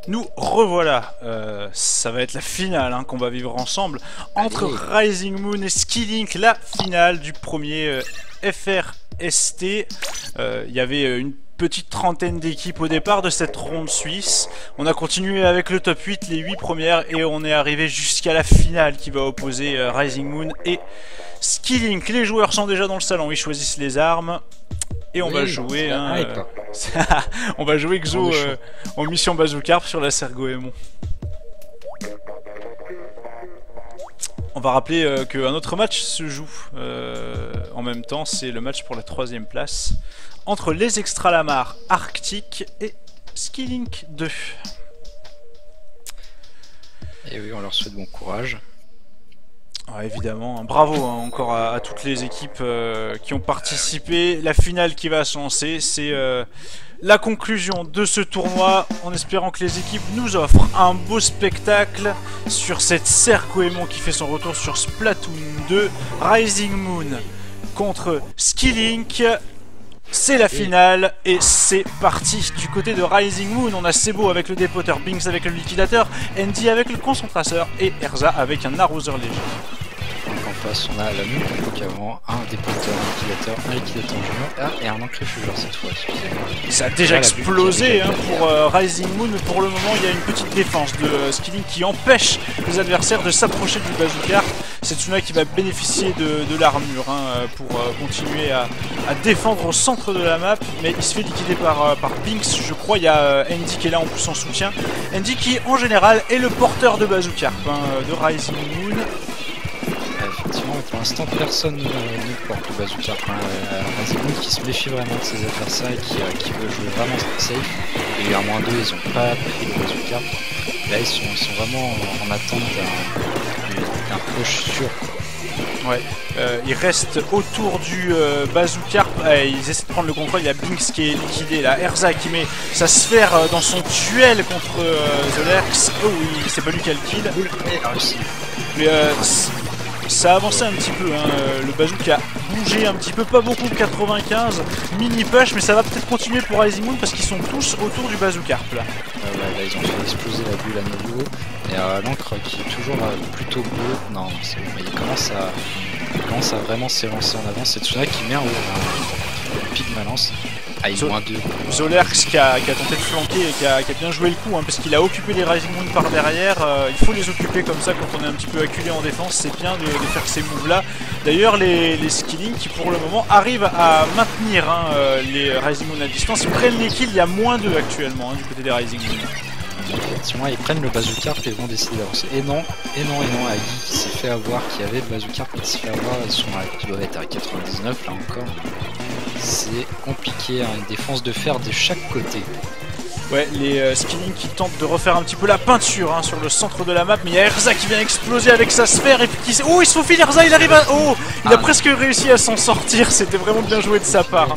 Nous revoilà, ça va être la finale qu'on va vivre ensemble entre Rising Moon et Skillink, la finale du premier FRST. Il y avait une petite trentaine d'équipes au départ de cette ronde suisse. On a continué avec le top 8, les 8 premières, et on est arrivé jusqu'à la finale qui va opposer Rising Moon et Skillink. Les joueurs sont déjà dans le salon, ils choisissent les armes. Et on va jouer, on va jouer Xo en mission Bazookarp sur la Sergoémon. On va rappeler qu'un autre match se joue en même temps, c'est le match pour la 3ème place entre les Extralamar Arctic et Skillink 2. Et oui, on leur souhaite bon courage. Ouais, évidemment, bravo encore à toutes les équipes qui ont participé. La finale qui va se lancer, c'est la conclusion de ce tournoi, en espérant que les équipes nous offrent un beau spectacle sur cette Sergoémon qui fait son retour sur Splatoon 2. Rising Moon contre Skillink. C'est la finale et c'est parti. Du côté de Rising Moon, on a Sebo avec le dépoteur, Binks avec le liquidateur, Andy avec le concentrateur et Erza avec un arroseur léger. Donc en face, on a la même compo qu'avant, un dépoteur, un liquidateur junior et un encréfugeur cette fois, excusez-moi. Ça a déjà explosé pour Rising Moon, mais pour le moment il y a une petite défense de Skillink qui empêche les adversaires de s'approcher du bazooka. C'est Tsuna qui va bénéficier de l'armure pour continuer à défendre au centre de la map, mais il se fait liquider par Binks, je crois. Il y a Andy qui est là en plus en soutien. Andy qui en général est le porteur de bazooka de Rising Moon. Effectivement, pour l'instant personne ne porte le bazooka. Rising Moon qui se méfie vraiment de ses adversaires et qui veut jouer vraiment safe. Il y a eu un -2, ils n'ont pas pris le bazooka. Là ils sont vraiment en attente d'un push sûr. Ouais, ils restent autour du bazookarp, ils essaient de prendre le contrôle. Il y a Binks qui est liquidé, là, Erza qui met sa sphère dans son duel contre Zolerx. Oh oui, c'est pas lui qui a le kill. Mais ça a avancé un petit peu, le bazooka a bougé un petit peu, pas beaucoup, 95, mini push, mais ça va peut-être continuer pour Rising Moon parce qu'ils sont tous autour du bazookarp là. Là ils ont fait exploser la bulle à nouveau, et l'encre qui est toujours plutôt bleu, non c'est bon, il commence à vraiment s'élancer en avant. C'est Tsuna qui met un pic malance. Ah, il -2. Zolerx qui a tenté de flanquer et qui a bien joué le coup, parce qu'il a occupé les Rising Moon par derrière. Il faut les occuper comme ça quand on est un petit peu acculé en défense, c'est bien de faire ces moves là. D'ailleurs les Skillink qui pour le moment arrivent à maintenir les Rising Moon à distance, ils prennent les kills, il y a -2 actuellement du côté des Rising Moon. Effectivement, ils prennent le bazookarp et vont décider d'avancer. Et non, Agi qui s'est fait avoir, qui avait le bazookarp qui s'est fait avoir, ils doivent être à 99 là encore. C'est compliqué, une défense de fer de chaque côté. Ouais, les Skillink qui tentent de refaire un petit peu la peinture sur le centre de la map, mais il y a Erza qui vient exploser avec sa sphère et puis qui... Oh, il se faufile Erza, il arrive à... Oh, il a presque réussi à s'en sortir, c'était vraiment bien joué de sa part.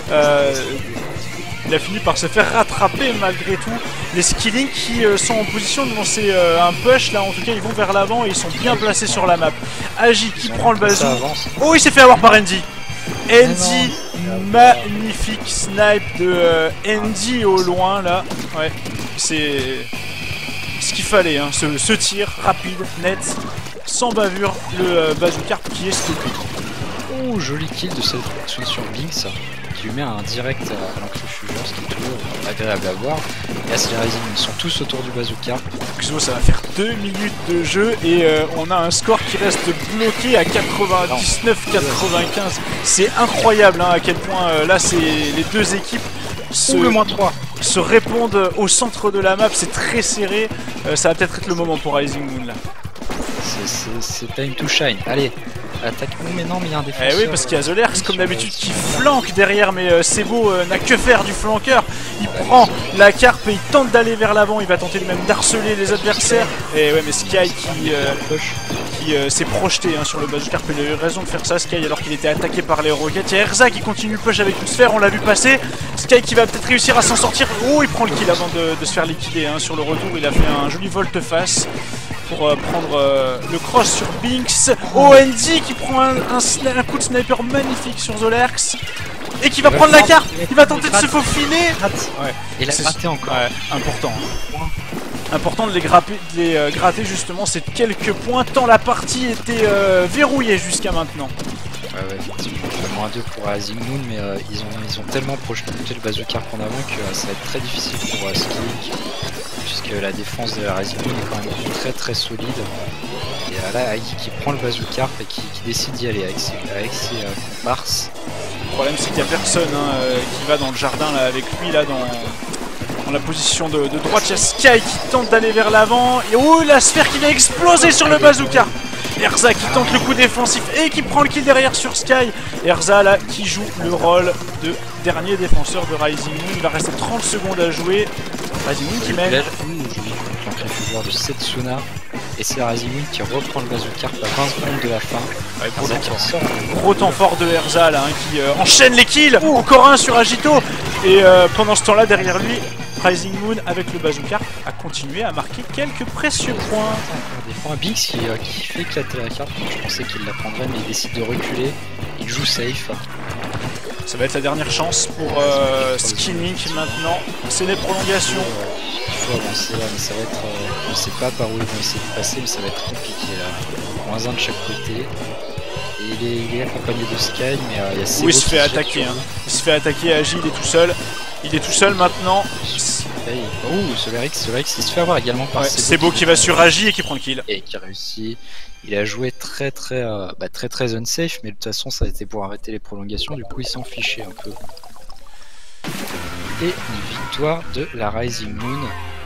Il a fini par se faire rattraper malgré tout. Les Skillink qui sont en position de lancer un push, là en tout cas ils vont vers l'avant et ils sont bien placés sur la map. Agi qui prend le bazou. Oh, il s'est fait avoir par Andy. Andy, magnifique snipe de Andy au loin là. Ouais, c'est ce qu'il fallait, ce tir rapide, net, sans bavure, le bazookarp qui est stoppé. Oh, joli kill de cette action sur Binks qui lui met un direct à l'encréfugeur, ce qui est toujours agréable à voir. Et là, c'est les Rising, ils sont tous autour du bazookarp. Xo, ça va faire 2 minutes de jeu et on a un score qui reste bloqué à 99-95. C'est incroyable à quel point là, c'est les deux équipes se répondent au centre de la map. C'est très serré. Ça va peut-être être le moment pour Rising Moon là. C'est time to shine. Allez, attaque. Oh, mais non, mais il y a un défenseur. Eh oui, parce qu'il y a Zolerx comme d'habitude qui flanque derrière, mais Sebo n'a que faire du flanqueur. Il prend la carpe et il tente d'aller vers l'avant. Il va tenter même d'harceler les adversaires. Et ouais, mais Sky qui s'est projeté sur le bazookarp. Il a eu raison de faire ça, Sky, alors qu'il était attaqué par les roquettes. Il y a Erza qui continue le push avec une sphère, on l'a vu passer. Sky qui va peut-être réussir à s'en sortir. Oh, il prend le kill avant de se faire liquider. Sur le retour, il a fait un joli volte-face pour prendre le cross sur Binks. Oh, Andy qui prend un coup de sniper magnifique sur Zolerx. et qui va prendre la carte. Il va tenter de se faufiler. Ouais. Et la gratter encore. Ouais, important. Important de les gratter justement ces quelques points tant la partie était verrouillée jusqu'à maintenant. Ouais, effectivement. -2 pour Rising Moon, mais ils ont tellement projeté le bazooka en avant que ça va être très difficile pour Skilling, puisque la défense de Rising Moon est quand même très solide. Et là, Aiki qui prend le bazooka et qui décide d'y aller avec ses comparses. Le problème, c'est qu'il n'y a personne qui va dans le jardin là, avec lui là dans la position de droite. Il y a Sky qui tente d'aller vers l'avant. Et oh, la sphère qui va exploser sur le bazooka. Erza qui tente le coup défensif et qui prend le kill derrière sur Sky. Erza là qui joue le rôle de dernier défenseur de Rising Moon. Il va rester 30 secondes à jouer. Rising Moon qui mène. Le pouvoir de Setsuna. Et c'est Rising Moon qui reprend le bazooka à 20 secondes de la fin. Ouais, gros temps fort de Erza là, qui enchaîne les kills. Encore un sur Agito. Et pendant ce temps là derrière lui, Rising Moon avec le bazooka a continué à marquer quelques précieux points. Des points Binks qui fait éclater la carte. Je pensais qu'il la prendrait, mais il décide de reculer. Il joue safe. Ça va être la dernière chance pour Skilling maintenant. C'est les prolongations. Il faut avancer là, mais ça va être. On ne sait pas par où ils vont essayer de passer, mais ça va être compliqué là. -1 de chaque côté. Et il est accompagné de Sky, mais il y a Sebo. Oui, il se fait attaquer. Il se fait attaquer, Agi, il est tout seul. Il est tout seul maintenant. Oh, Solarix, il se fait avoir également par Sebo. Sebo qui va sur Agi et qui prend le kill. Et qui réussit. Il a joué très unsafe, mais de toute façon ça a été pour arrêter les prolongations, du coup il s'en fichait un peu. Et une victoire de la Rising Moon.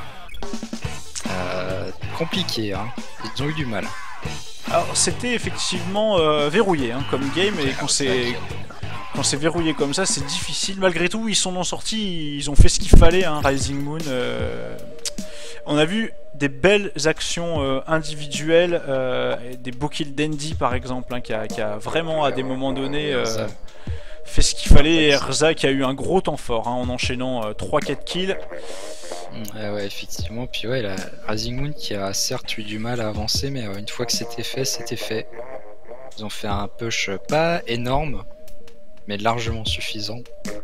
Compliqué, hein. Ils ont eu du mal. Alors c'était effectivement verrouillé comme game, et quand c'est verrouillé comme ça c'est difficile. Malgré tout ils sont en sortie, ils ont fait ce qu'il fallait, Rising Moon. On a vu des belles actions individuelles, des beaux kills d'Andy par exemple, qui a vraiment à des moments donnés fait ce qu'il fallait, et Erza qui a eu un gros temps fort en enchaînant 3-4 kills. Ouais, effectivement, puis ouais, la Rising Moon qui a certes eu du mal à avancer, mais une fois que c'était fait, c'était fait. Ils ont fait un push pas énorme, mais largement suffisant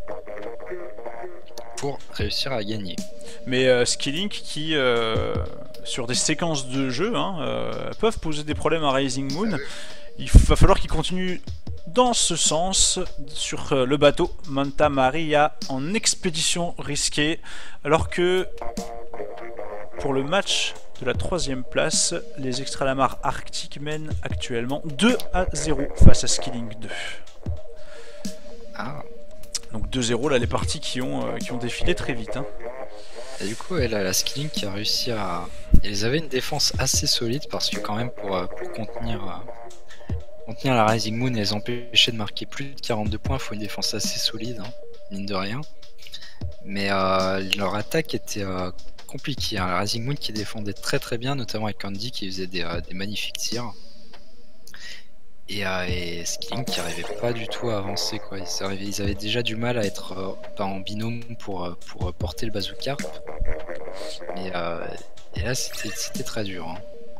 pour réussir à gagner. Mais Skilling qui, sur des séquences de jeu, peuvent poser des problèmes à Rising Moon. Il va falloir qu'il continue dans ce sens sur le bateau Manta Maria en expédition risquée, alors que pour le match de la 3ème place, les Extralamars Arctiques mènent actuellement 2-0 face à Skilling 2. Donc 2-0, là les parties qui ont défilé très vite. Et du coup, la Skilling qui a réussi à... Ils avaient une défense assez solide, parce que quand même pour contenir la Rising Moon et les empêcher de marquer plus de 42 points, il faut une défense assez solide, mine de rien. Mais leur attaque était compliquée. La Rising Moon qui défendait très bien, notamment avec Andy qui faisait des magnifiques tirs. Et Skilling qui n'arrivait pas du tout à avancer, quoi. Ils avaient déjà du mal à être en binôme pour porter le bazooka. Et là c'était très dur.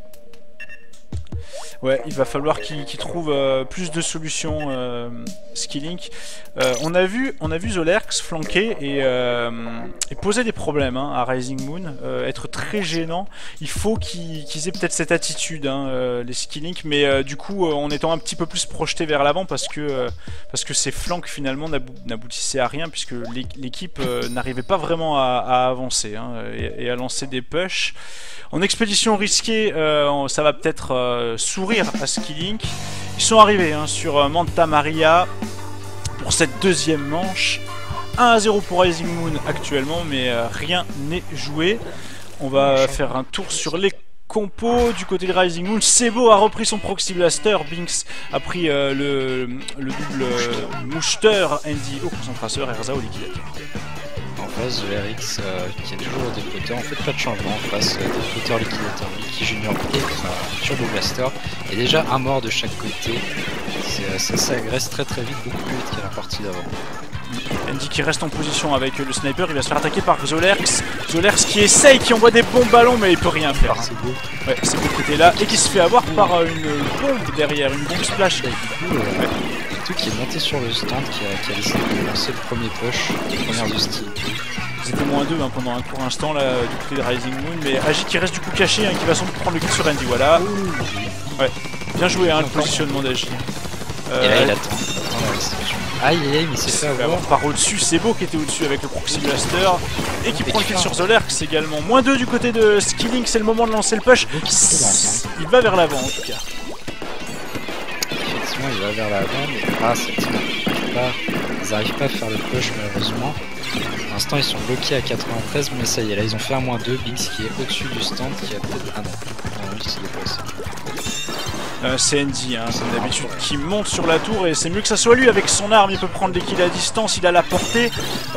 Ouais, il va falloir qu'il trouve plus de solutions, Skilling. On a vu Zolerx flanquer et poser des problèmes à Rising Moon, être très gênant. Il faut qu'ils aient peut-être cette attitude, les Skilling, mais du coup en étant un petit peu plus projeté vers l'avant, parce que ces flancs finalement n'aboutissaient à rien, puisque l'équipe n'arrivait pas vraiment à avancer et à lancer des pushs. En expédition risquée, ça va peut-être sourire à Skilling. Ils sont arrivés sur Manta Maria pour cette 2e manche. 1-0 pour Rising Moon actuellement, mais rien n'est joué. On va faire un tour sur les compos du côté de Rising Moon. Sebo a repris son Proxy Blaster. Binks a pris le double moucheteur. Andy au concentrateur. Erza au liquidateur. En face de RX qui est toujours au dépoteur, en fait pas de changement en face dépoteur liquidateur qui junior et turbo blaster, et déjà un mort de chaque côté. Ça s'agresse très vite, beaucoup plus vite qu'à la partie d'avant. Andy qui reste en position avec le sniper, il va se faire attaquer par Zolerx. Zolerx qui essaye, qui envoie des bons ballons, mais il peut rien faire. C'est beau. Ouais, c'est beau qui était là et qui se fait avoir par une bombe derrière, une bombe splash. Agito qui est monté sur le stand, qui a décidé de lancer le premier push, les premières hostiles. C'était -2 hein, pendant un court instant là, du côté de Rising Moon, mais Agi qui reste du coup caché, hein, qui va sans doute prendre le kill sur Andy, voilà. Ouais, bien joué hein, le positionnement d'Agi. Et là il attend la restriction. Aïe aïe aïe, mais c'est fait avoir. Par au-dessus, c'est beau qui était au-dessus avec le Proxy Blaster et qui prend le kill sur Zolerx également. -2 du côté de Skilling, c'est le moment de lancer le push. Il va vers l'avant en tout cas. Effectivement, il va vers l'avant, mais cette team ils n'arrivent pas à faire le push malheureusement. Pour l'instant, ils sont bloqués à 93, mais ça y est, là ils ont fait un -2. Binks qui est au-dessus du stand, qui a peut-être. Ah non, oui, c'est déplacé. C'est Andy, hein, comme d'habitude, qui monte sur la tour et c'est mieux que ça soit lui avec son arme, il peut prendre des kills à distance, il a la portée.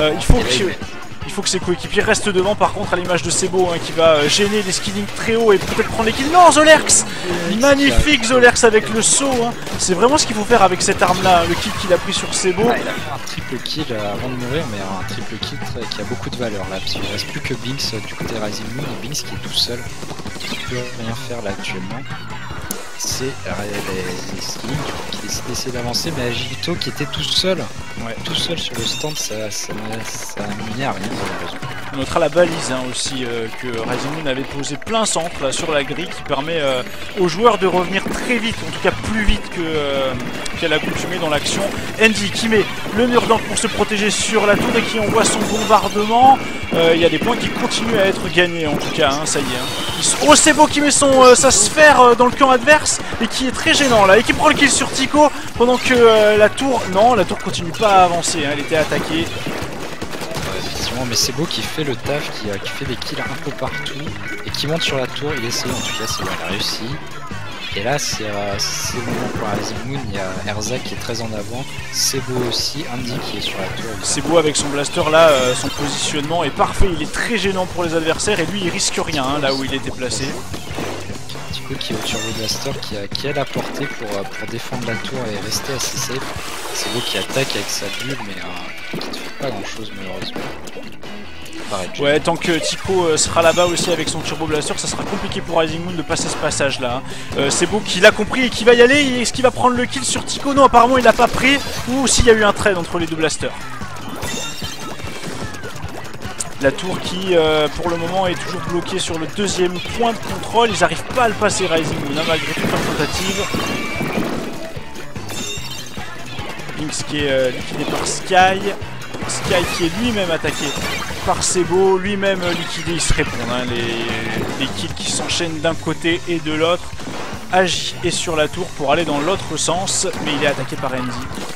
Il faut que ses coéquipiers restent devant, par contre à l'image de Sebo hein, qui va gêner les Skilling très haut et peut-être prendre les kills. Non, Zolerx, magnifique Zolerx avec le saut, hein. C'est vraiment ce qu'il faut faire avec cette arme là, le kill qu'il a pris sur Sebo. Il a fait un triple kill avant de mourir, mais un triple kill qui a beaucoup de valeur là, parce qu'il ne reste plus que Binks du côté Rising Moon, et Binks qui est tout seul, qui ne peut rien faire là actuellement. C'est les Skilling qui décident d'essayer d'avancer, mais Agito qui était tout seul sur le stand, ça n'a mené à rien malheureusement. On notera la balise hein, aussi que Rising Moon avait posé plein centre là, sur la grille qui permet aux joueurs de revenir très vite, en tout cas plus vite qu'à l'accoutumée dans l'action. Andy qui met le mur d'encre pour se protéger sur la tour et qui envoie son bombardement. Il y a des points qui continuent à être gagnés en tout cas, hein, ça y est. Hein. Oh c'est beau qui met sa sphère dans le camp adverse et qui est très gênant là et qui prend le kill sur Tico pendant que la tour continue pas à avancer, hein, elle était attaquée. Effectivement, mais c'est beau qui fait le taf, qui fait des kills un peu partout et qui monte sur la tour, il essaie en tout cas, il a réussi. Et là c'est le moment pour Rising Moon, il y a Erza qui est très en avant, Sebo aussi, Andy qui est sur la tour. Sebo avec son blaster là, son positionnement est parfait, il est très gênant pour les adversaires et lui il risque rien hein, là où il était placé. Tico qui est au Turbo Blaster, qui a la portée pour défendre la tour et rester assez safe. Sebo qui attaque avec sa bulle mais qui ne fait pas grand chose malheureusement. Ouais, tant que Tico sera là-bas aussi avec son Turbo Blaster, ça sera compliqué pour Rising Moon de passer ce passage là. Hein. C'est beau qu'il a compris et qu'il va y aller. Est-ce qu'il va prendre le kill sur Tico? Non, apparemment il l'a pas pris. Ou s'il y a eu un trade entre les deux blasters. La tour qui pour le moment est toujours bloquée sur le deuxième point de contrôle. Ils n'arrivent pas à le passer Rising Moon hein, malgré toute leur tentative. Binks qui est liquidé par Sky. Sky qui est lui-même attaqué par Sebo, lui-même liquidé, il se répond, hein, les kills qui s'enchaînent d'un côté et de l'autre. Agi est sur la tour pour aller dans l'autre sens, mais il est attaqué par Andy.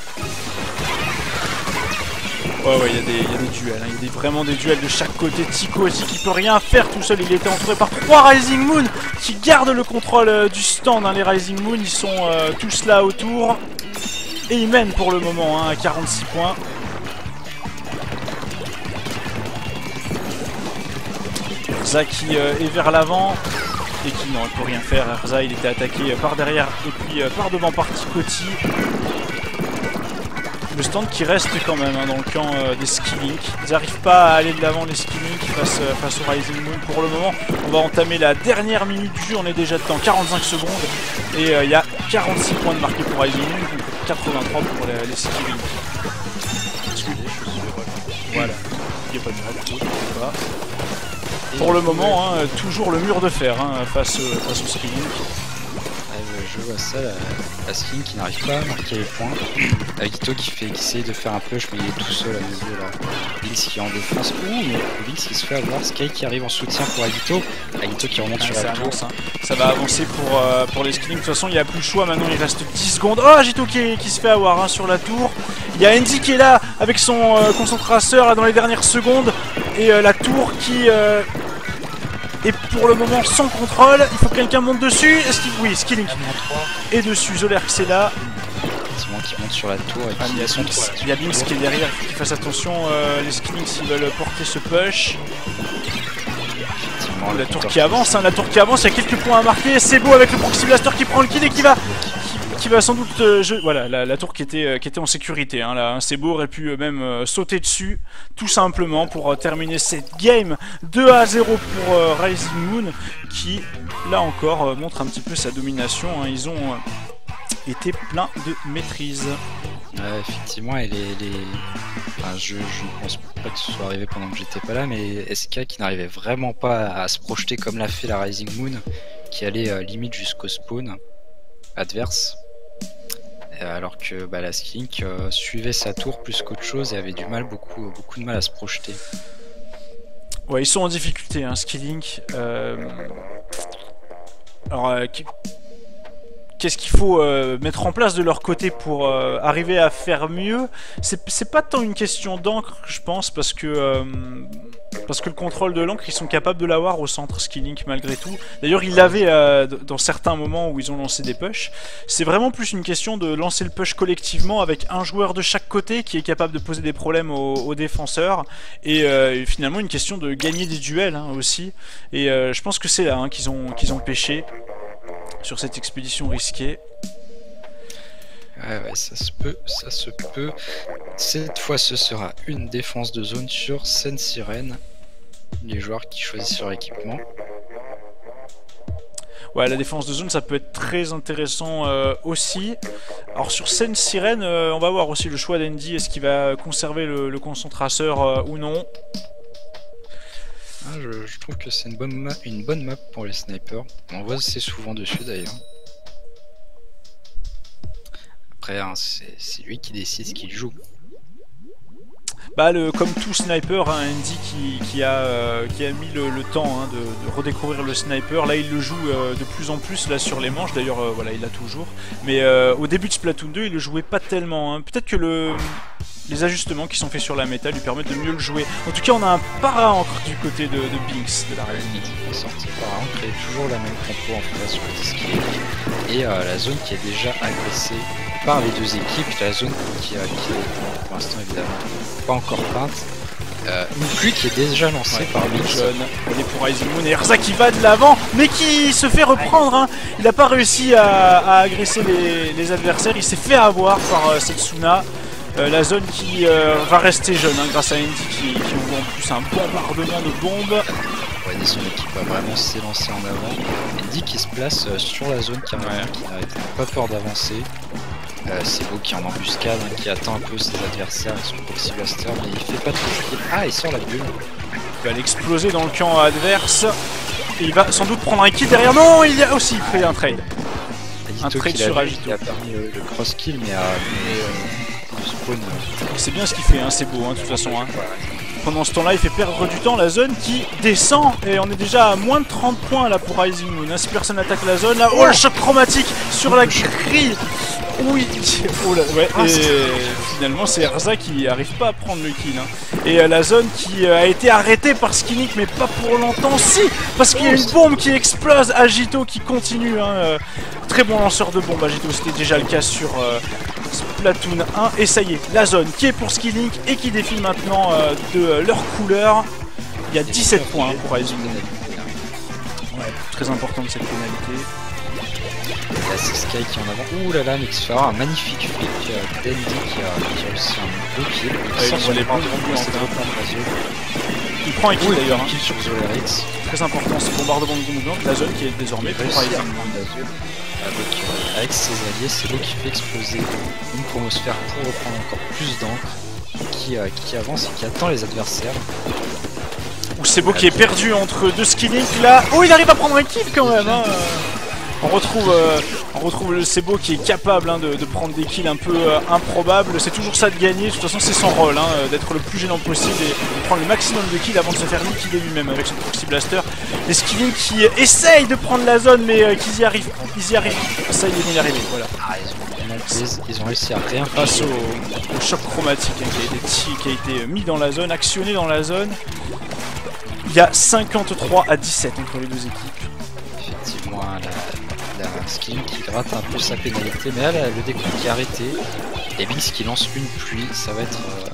Ouais, il y a des duels, hein, il y a vraiment des duels de chaque côté. Tico aussi qui peut rien faire tout seul, il était entouré par 3 Rising Moon qui gardent le contrôle du stand. Hein, les Rising Moon, ils sont tous là autour. Et ils mènent pour le moment hein, à 46 points. Erza qui est vers l'avant et qui non, il peut rien faire. Erza il était attaqué par derrière et puis par devant par Ticoti. Le stand qui reste quand même hein, dans le camp des Skilling. Ils n'arrivent pas à aller de l'avant les Skilling face au Rising Moon. Pour le moment, on va entamer la dernière minute du jeu. On est déjà dedans 45 secondes et il y a 46 points de marqués pour Rising Moon, donc 83 pour les Skilling. Voilà, il n'y a pas de mal. Pour le moment, hein, toujours le mur de fer hein, face au Skilling. Je vois ça, la Skilling qui n'arrive pas à marquer les points. Agito qui essaye de faire un push mais il est tout seul à nouveau là. Binks qui est en défense. Mais Binks qui se fait avoir. Sky qui arrive en soutien pour Agito. Agito qui remonte sur la tour. Hein. Ça va avancer pour les Skilling. De toute façon, il n'y a plus le choix. Maintenant, il reste 10 secondes. Oh, Agito qui se fait avoir hein, sur la tour. Il y a Andy qui est là avec son concentrateur là, dans les dernières secondes. Et la tour qui... Et pour le moment sans contrôle, il faut que quelqu'un monte dessus. Oui, Skilling est dessus, Zolerx est là. Qui monte sur la tour et il y a Binks qui est derrière, il faut qu'il fasse attention les Skilling s'ils veulent porter ce push. La tour qui avance, hein, il y a quelques points à marquer. C'est beau avec le Proxy Blaster qui prend le kill et qui va sans doute voilà la tour qui était en sécurité hein, là, hein, Sebo aurait pu même sauter dessus tout simplement pour terminer cette game 2-0 pour Rising Moon qui là encore montre un petit peu sa domination hein, ils ont été pleins de maîtrise. Effectivement, et enfin, je ne pense pas que ce soit arrivé pendant que j'étais pas là, mais SK qui n'arrivait vraiment pas à se projeter comme l'a fait la Rising Moon, qui allait limite jusqu'au spawn adverse, alors que la Skink suivait sa tour plus qu'autre chose et avait du mal, beaucoup de mal à se projeter. Ouais, ils sont en difficulté, hein, Skillink. Alors, qu'est-ce qu'il faut mettre en place de leur côté pour arriver à faire mieux? C'est pas tant une question d'encre, je pense, parce que le contrôle de l'encre, ils sont capables de l'avoir au centre Skillink malgré tout. D'ailleurs, ils l'avaient dans certains moments où ils ont lancé des pushs. C'est vraiment plus une question de lancer le push collectivement avec un joueur de chaque côté qui est capable de poser des problèmes aux défenseurs. Et finalement, une question de gagner des duels hein, aussi. Et je pense que c'est là hein, qu'ils ont pêché sur cette expédition risquée. Ouais, ça se peut. Cette fois, ce sera une défense de zone sur Sen Sirène. Les joueurs qui choisissent leur équipement. Ouais, la défense de zone, ça peut être très intéressant aussi. Alors sur Sen Sirène, on va voir aussi le choix d'Andy. Est-ce qu'il va conserver le concentrasseur ou non? Je trouve que c'est une bonne map pour les snipers. On voit assez souvent dessus d'ailleurs. Après, hein, c'est lui qui décide ce qu'il joue. Comme tout sniper, hein, Andy qui a mis le temps hein, de redécouvrir le sniper. Là, il le joue de plus en plus là sur les manches. D'ailleurs, voilà, il l'a toujours. Mais au début de Splatoon 2, il le jouait pas tellement. Hein. Peut-être que les ajustements qui sont faits sur la méta lui permettent de mieux le jouer. En tout cas, on a un para-encre du côté de Binks de la réalité. Sorti para-encre et toujours la même compo en face sur le Skillink. Et la zone qui est déjà agressée par les deux équipes. La zone qui est pour l'instant évidemment pas encore peinte. Une pluie qui est déjà lancée par Binks. On est pour Rising Moon et Erza qui va de l'avant, mais qui se fait reprendre. Hein. Il n'a pas réussi à agresser les adversaires. Il s'est fait avoir par Setsuna. La zone qui va rester jeune hein, grâce à Andy qui ouvre en plus un bombardement de bombes. Ouais, son équipe va vraiment s'élancer en avant. Andy qui se place sur la zone qui n'a pas peur d'avancer. C'est beau qui est en embuscade, hein, qui attend un peu ses adversaires avec son Proxy Blaster, mais il fait pas tout ce qu'il... Ah, il sort la bulle. Il va l'exploser dans le camp adverse. Et il va sans doute prendre un kill derrière. Non, il a aussi fait un trade. Un trade sur Agito. Il a permis le cross kill, mais spawn. C'est bien ce qu'il fait, hein, c'est beau hein, de toute façon. Hein. Pendant ce temps-là, il fait perdre du temps la zone qui descend et on est déjà à moins de 30 points là pour Rising Moon. Hein. Si personne attaque la zone, là, oh le choc chromatique sur la grille. Oui, oh là, ouais, et finalement c'est Erza qui arrive pas à prendre le kill. Hein. Et la zone qui a été arrêtée par Skillink, mais pas pour longtemps, si, parce qu'il y a une bombe qui explose, Agito qui continue. Hein. Très bon lanceur de bombe, Agito, c'était déjà le cas sur Splatoon 1. Et ça y est, la zone qui est pour Skillink et qui défile maintenant de leur couleur. Il y a 17 points pour Rising Moon. Ouais, très important de cette pénalité. Là c'est Sky qui est en avant. Ouh là là, Mixfar, un magnifique flic d'Andy qui a réussi un beau kill. Il prend un kill d'ailleurs. Kill sur Zolarix. Très important ce bombardement de bombe blanche, la zone qui est désormais pour Rising Moon. Avec ses alliés, c'est l'eau qui fait exploser une chromosphère pour reprendre encore plus d'encre, qui avance et qui attend les adversaires. Ou c'est beau qui est perdu entre deux Skillink là. Oh, il arrive à prendre un kill quand même. Hein. On retrouve le Sebo qui est capable hein, de prendre des kills un peu improbables. C'est toujours ça de gagner. De toute façon, c'est son rôle, hein, d'être le plus gênant possible et de prendre le maximum de kills avant de se faire liquider lui-même avec son Proxy Blaster. Les Skillink qui essayent de prendre la zone, mais qu'ils y arrivent. Ils y arrivent. Ça, ils vont y arriver. Voilà. Ils ont réussi à rien face au choc chromatique hein, qui a été mis dans la zone, actionné dans la zone. Il y a 53 à 17 entre les deux équipes. Effectivement, la Skillink qui gratte un peu sa pénalité, mais là le décompte qui est arrêté et Binks qui lance une pluie, ça va être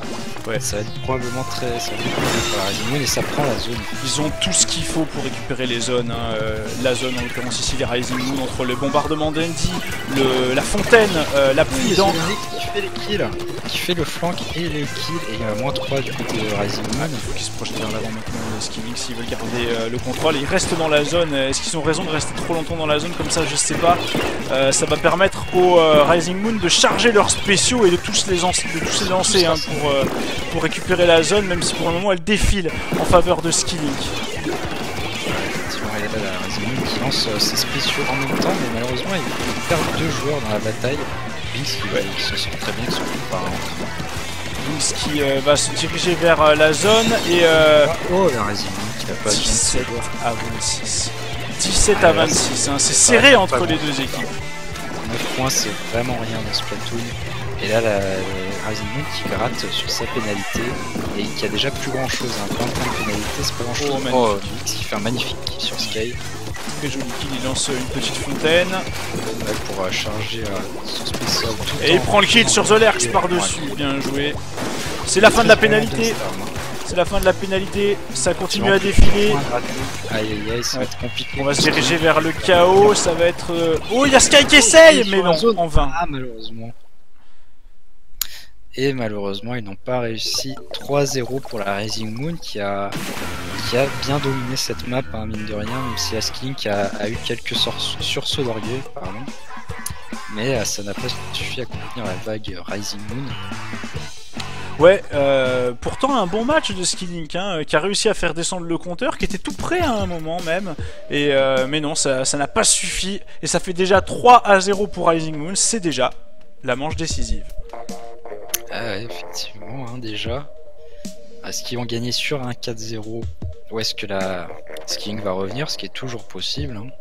Ouais. Ça va être probablement ça va être compliqué pour la Rising Moon et ça prend la zone. Ils ont tout ce qu'il faut pour récupérer les zones. Hein. La zone, en l'occurrence ici, les Rising Moon, entre le bombardement d'Andy, la fontaine, la pluie d'encre. Qui fait les kills, qui fait le flank et les kills, et il y a moins 3 du côté de Rising Moon. Il faut qu'ils se projettent vers l'avant maintenant, les Skillings, s'ils veulent garder le contrôle. Ils restent dans la zone. Est-ce qu'ils ont raison de rester trop longtemps dans la zone comme ça? Je sais pas. Ça va permettre aux Rising Moon de charger leurs spéciaux et de tous les lancer hein, pour récupérer la zone, même si pour le moment elle défile en faveur de Skilling. Effectivement, il y a la Rising Moon qui lance ses spéciaux en même temps, mais malheureusement il perd 2 joueurs dans la bataille. Binks qui se sent très bien avec son coup par Binks qui va se diriger vers la zone et oh la Rising Moon qui n'a pas 17 à 26. 17 à 26, hein, c'est serré entre les deux équipes. 9 points c'est vraiment rien dans ce Splatoon. Et là la Rising Moon qui gratte sur sa pénalité et qui a déjà plus grand chose, un 20 points de pénalité, c'est pas grand chose. Oh, Binks qui fait un magnifique kill sur Sky. Très joli kill, il lance une petite fontaine. Ouais, pour charger son spécial. Et il prend le kill sur The Lerx par-dessus, bien joué. C'est la fin de la pénalité. C'est la fin de la pénalité, ça continue à défiler. Aïe aïe aïe, ça va être compliqué. On va se diriger vers le chaos, ça va être... Oh, il y a Sky qui essaye, mais non, en vain. Ah, malheureusement. Et malheureusement, ils n'ont pas réussi. 3-0 pour la Rising Moon qui a bien dominé cette map, hein, mine de rien, même si Asking a eu quelques sursauts d'orgueil, pardon. Mais ça n'a pas suffi à contenir la vague Rising Moon. Ouais, pourtant un bon match de Skilling, hein, qui a réussi à faire descendre le compteur, qui était tout près à un moment même. Et mais non, ça n'a pas suffi. Et ça fait déjà 3-0 pour Rising Moon, c'est déjà la manche décisive. Ah ouais, effectivement, hein, déjà. Est-ce qu'ils vont gagner sur un 4-0 ou est-ce que la Skilling va revenir, ce qui est toujours possible, hein.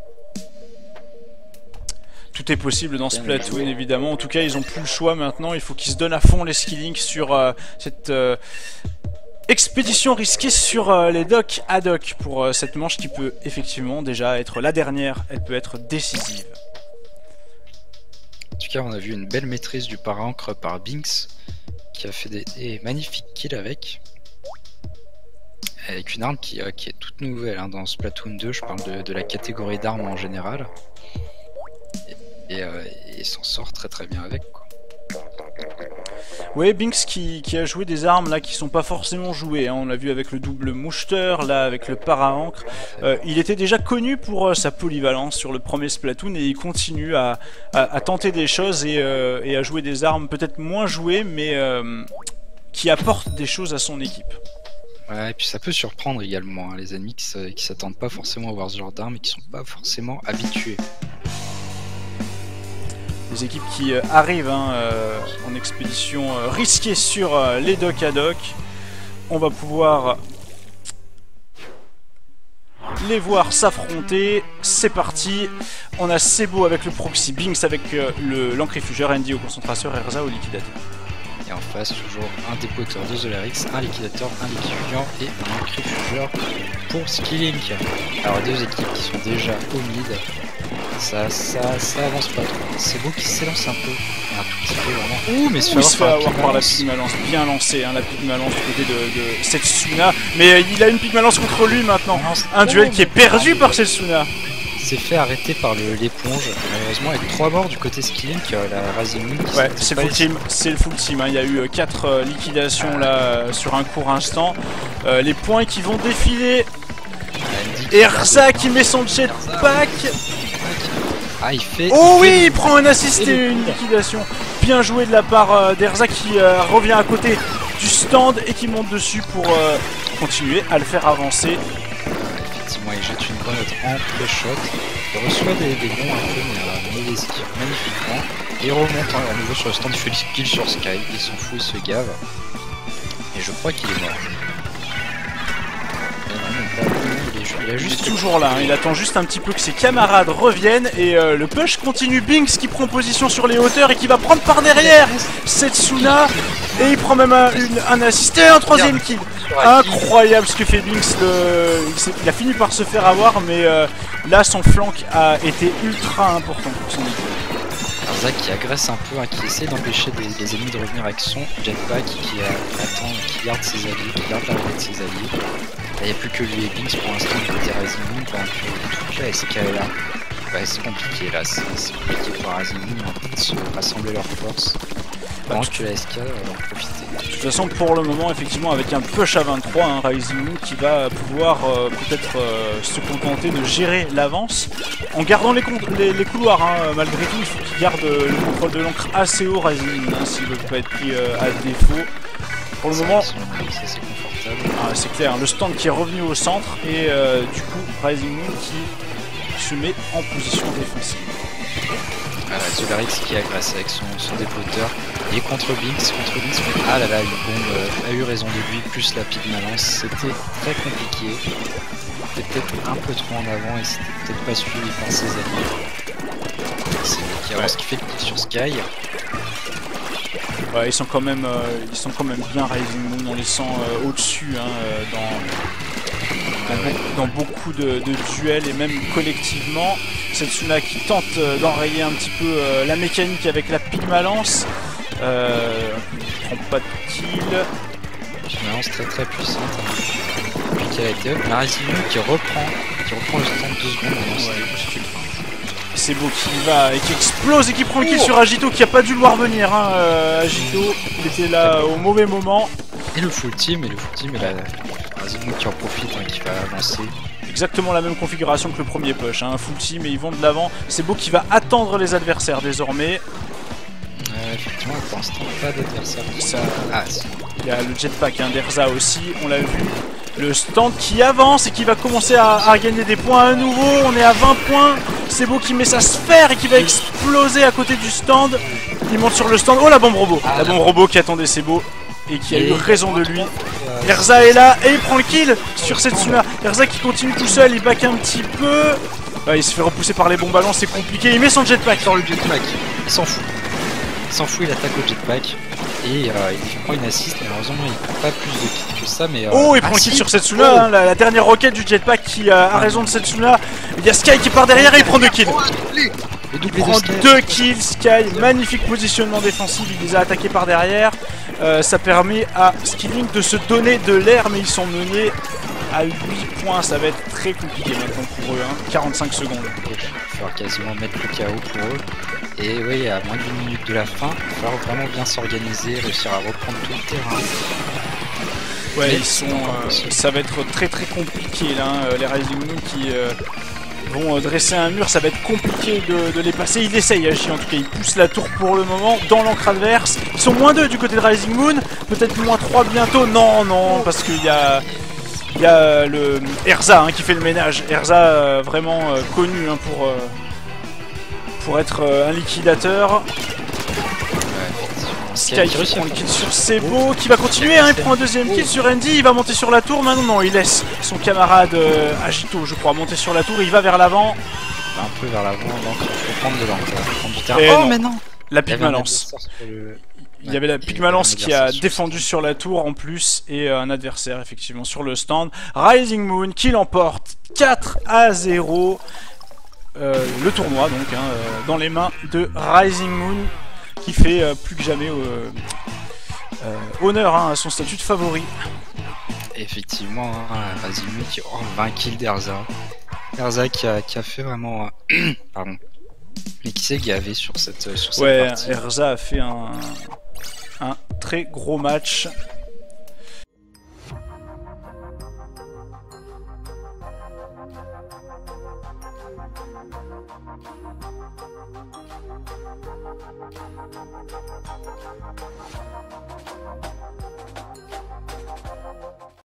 Tout est possible dans Splatoon, évidemment. En tout cas, ils ont plus le choix maintenant. Il faut qu'ils se donnent à fond les Skillings sur cette expédition risquée sur les docks ad hoc pour cette manche qui peut effectivement déjà être la dernière. Elle peut être décisive. En tout cas, on a vu une belle maîtrise du para-encre par Binks qui a fait des magnifiques kills avec une arme qui est toute nouvelle, hein, dans Splatoon 2. Je parle de la catégorie d'armes en général. Et s'en sort très bien avec, quoi. Ouais, Binks qui a joué des armes là qui sont pas forcément jouées, hein. On l'a vu avec le double moucheteur, là avec le para-encre. Il était déjà connu pour sa polyvalence sur le premier Splatoon et il continue à tenter des choses et à jouer des armes peut-être moins jouées mais qui apportent des choses à son équipe. Ouais, et puis ça peut surprendre également, hein, les ennemis qui s'attendent pas forcément à voir ce genre d'armes et qui sont pas forcément habitués. Des équipes qui arrivent, hein, en expédition risquée sur les docks ad hoc. On va pouvoir les voir s'affronter. C'est parti. On a Sebo avec le proxy, Binks avec l'encrifugeur, Andy au concentrateur, Erza au liquidateur. Et en face, toujours un dépoteur de The Lerx, un liquidateur, un liquifugant et un encrifugeur pour Skilling. Alors deux équipes qui sont déjà au mid. Ça avance pas trop. C'est beau qu'il s'élance un peu. Un tout petit peu vraiment. Ouh, mais il se fait avoir par la Pygmalance. Bien lancé, hein, la Pygmalance du côté de Setsuna. Mais il a une Pygmalance contre lui maintenant. Un duel qui est perdu par Setsuna. Il s'est fait arrêter par l'éponge. Malheureusement, avec 3 morts du côté Skilling, la Rising Moon. Ouais, c'est le full team. C'est le full team, hein. Il y a eu 4 liquidations là sur un court instant. Les points qui vont défiler. Erza qui met son jetpack. Ah, il fait... Oh oui, il prend un assist et une liquidation. Bien joué de la part d'Erza qui revient à côté du stand et qui monte dessus pour continuer à le faire avancer. Effectivement, il jette une grenade en pré-shot. Il reçoit des bons un peu, mais il les tire magnifiquement. Et il remonte à nouveau sur le stand, il fait du kill sur Sky. Il s'en fout, il se gave. Et je crois qu'il est mort. Il est juste toujours là, hein. Il attend juste un petit peu que ses camarades reviennent et le push continue. Binks qui prend position sur les hauteurs et qui va prendre par derrière Setsuna et il prend même un assist et un troisième kill. Incroyable ce que fait Binks, il a fini par se faire avoir mais là son flank a été ultra important pour son équipe. Erza qui agresse un peu, hein, qui essaie d'empêcher les ennemis de revenir avec son jetpack, qui attend, qui garde ses alliés, qui garde l'arrivée de ses alliés. Là, il n'y a plus que lui et Binks pour l'instant du côté Rising Moon, pendant que toute la SK est là. Ouais, c'est compliqué là, c'est compliqué pour Rising Moon de se rassembler leurs forces. Pendant que la SK va en profiter. De toute façon, pour le moment, effectivement, avec un push à 23, hein, Rising Moon qui va pouvoir peut-être se contenter de gérer l'avance en gardant les couloirs. Hein, malgré tout, il faut qu'il garde le contrôle de l'encre assez haut, Rising Moon, hein, s'il ne veut pas être pris à défaut. Pour le moment, c'est confortable. Ah, c'est clair, le stand qui est revenu au centre et du coup, Rising Moon qui se met en position défensive. Zolarix qui agresse avec son dépoteur et contre Binks, mais ah là là, une bombe a eu raison de lui, plus la Pygmalance, c'était très compliqué, c'était peut-être un peu trop en avant et c'était peut-être pas suivi par ses alliés. C'est lui qui avance, qui fait le kill sur Sky. Ouais, ils sont quand même bien Rising Moon, on les sent au-dessus hein, dans beaucoup de duels et même collectivement. Setsuna qui tente d'enrayer un petit peu la mécanique avec la Pygmalance. Prend pas de kill. Pygmalance très puissante. Hein. Puis qu'elle a été up, la Rising Moon qui reprend le stand 2 secondes. C'est beau qui va et qui explose et qui prend le kill sur Agito qui a pas dû le voir venir. Hein. Agito, il était là au mauvais moment. Et le full team et la Rising Moon qui en profite, hein, qui va avancer. Exactement la même configuration que le premier push, hein. Full team et ils vont de l'avant. C'est beau qui va attendre les adversaires désormais. Effectivement, pour l'instant, pas d'adversaire. Il y a le jetpack hein, d'Erza aussi, on l'a vu. Le stand qui avance et qui va commencer à gagner des points à nouveau. On est à 20 points. C'est beau qui met sa sphère et qui va exploser à côté du stand. Il monte sur le stand. Oh la bombe robot. La bombe robot qui attendait Sebo et qui a eu raison de lui. Erza est là et il prend le kill sur Setsuna. Erza qui continue tout seul, il back un petit peu. Il se fait repousser par les bons ballons, c'est compliqué. Il met son jetpack. Dans le jetpack, il s'en fout. Il attaque au jetpack et il prend une assist. Malheureusement, il prend pas plus de kills que ça. Mais, il prend le kill sur Setsuna. Hein, la dernière roquette du jetpack qui a raison de Setsuna. Il y a Sky qui part derrière et il prend 2 kills. Il prend 2 kills, Sky. Magnifique positionnement défensif. Il les a attaqués par derrière. Ça permet à Skillink de se donner de l'air, mais ils sont menés à 8 points. Ça va être très compliqué maintenant pour eux. Hein. 45 secondes. Il va falloir quasiment mettre le KO pour eux. Et oui, à moins d'une minute de la fin, il va falloir vraiment bien s'organiser, réussir à reprendre tout le terrain. Ouais, ça va être très compliqué là. Hein. Les Rising Moon qui vont dresser un mur, ça va être compliqué de les passer. Il essaye, Hachi en tout cas, il pousse la tour pour le moment dans l'encre adverse. Ils sont moins 2 du côté de Rising Moon, peut-être moins 3 bientôt. Non, parce qu'il y a le Erza hein, qui fait le ménage. Erza vraiment connu hein, pour être un liquidateur. Sky qui prend le kill sur Sebo, qui va continuer, hein, il prend un deuxième kill sur Andy, il va monter sur la tour. Maintenant non, il laisse son camarade Agito, je crois, monter sur la tour, il va vers l'avant. Un peu vers l'avant, donc il faut prendre de l'encre. Mais non, la Pygmalance. Il y avait la Pygmalance qui a défendu sur la tour en plus et un adversaire effectivement sur le stand. Rising Moon qui l'emporte 4-0 le tournoi donc hein, dans les mains de Rising Moon qui fait plus que jamais honneur hein, à son statut de favori. Effectivement, hein, Rising Moon qui 20 kills d'Erza. Erza qui a fait vraiment... Pardon. Mais qui s'est gavé sur cette partie. Erza a fait un très gros match.